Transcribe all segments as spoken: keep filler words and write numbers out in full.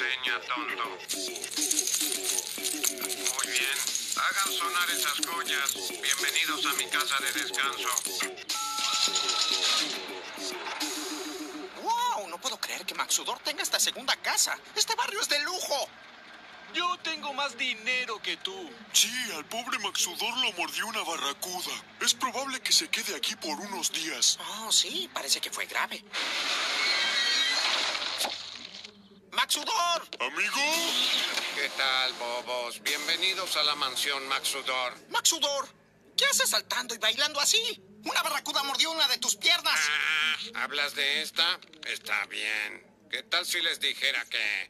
seña, tonto. Muy bien. Hagan sonar esas joyas. Bienvenidos a mi casa de descanso. ¡Wow! No puedo creer que Maxudor tenga esta segunda casa. Este barrio es de lujo. Yo tengo más dinero que tú. Sí, al pobre Maxudor lo mordió una barracuda. Es probable que se quede aquí por unos días. Oh, sí, parece que fue grave. ¡Maxudor! ¿Amigo? ¿Qué tal, bobos? Bienvenidos a la mansión Maxudor. ¡Maxudor! ¿Qué haces saltando y bailando así? Una barracuda mordió una de tus piernas. Ah, ¿hablas de esta? Está bien. ¿Qué tal si les dijera que...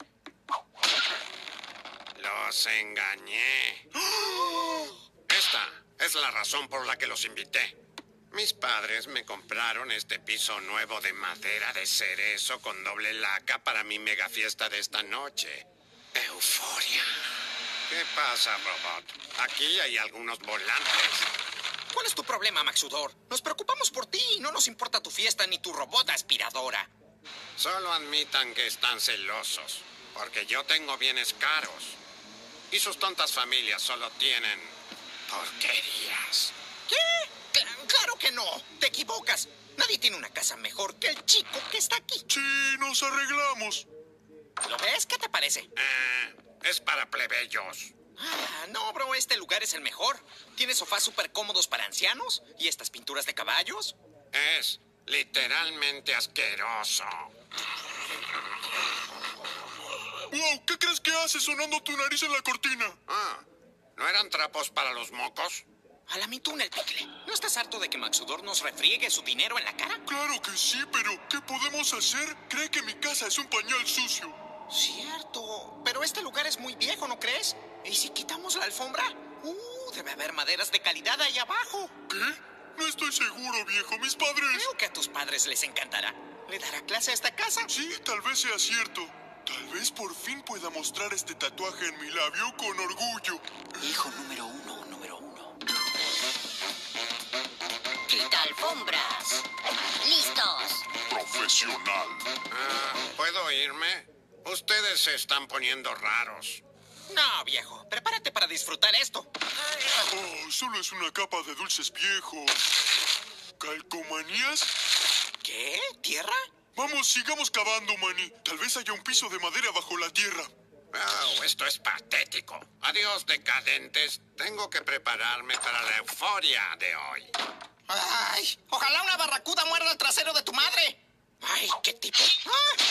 los engañé? Esta es la razón por la que los invité. Mis padres me compraron este piso nuevo de madera de cerezo con doble laca para mi mega fiesta de esta noche. Euforia. ¿Qué pasa, robot? Aquí hay algunos volantes. ¿Cuál es tu problema, Maxudor? Nos preocupamos por ti y no nos importa tu fiesta ni tu robot aspiradora. Solo admitan que están celosos, porque yo tengo bienes caros. Y sus tontas familias solo tienen porquerías. ¿Qué? Cl- ¡Claro que no! ¡Te equivocas! Nadie tiene una casa mejor que el chico que está aquí. Sí, nos arreglamos. ¿Lo ves? ¿Qué te parece? Eh, es para plebeyos. Ah, no, bro, este lugar es el mejor. Tiene sofás súper cómodos para ancianos y estas pinturas de caballos. Es literalmente asqueroso. Wow, ¿qué crees que hace sonando tu nariz en la cortina? Ah, ¿no eran trapos para los mocos? A la mituna el picle. ¿No estás harto de que Maxudor nos refriegue su dinero en la cara? Claro que sí, pero ¿qué podemos hacer? Cree que mi casa es un pañal sucio. Cierto, pero este lugar es muy viejo, ¿no crees? ¿Y si quitamos la alfombra? Uh, debe haber maderas de calidad ahí abajo. ¿Qué? No estoy seguro, viejo. Mis padres... Creo que a tus padres les encantará. ¿Le dará clase a esta casa? Sí, tal vez sea cierto. Tal vez por fin pueda mostrar este tatuaje en mi labio con orgullo. Hijo número uno, número uno. Quita alfombras. ¡Listos! Profesional. Ah, ¿puedo irme? Ustedes se están poniendo raros. No, viejo, prepárate para disfrutar esto. Oh, solo es una capa de dulces viejos. ¿Calcomanías? ¿Qué? ¿Tierra? Vamos, sigamos cavando, Manny. Tal vez haya un piso de madera bajo la tierra. Oh, esto es patético. Adiós, decadentes. Tengo que prepararme para la euforia de hoy. ¡Ay! ¡Ojalá una barracuda muerda el trasero de tu madre! ¡Ay, qué tipo! ¡Ah!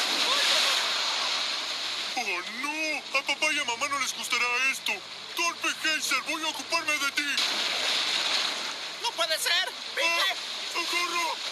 ¡Oh, no! A papá y a mamá no les gustará esto. Torpe Hazel, voy a ocuparme de ti. ¡No puede ser! ¡Pique! ¡Ah! ¡Socorro!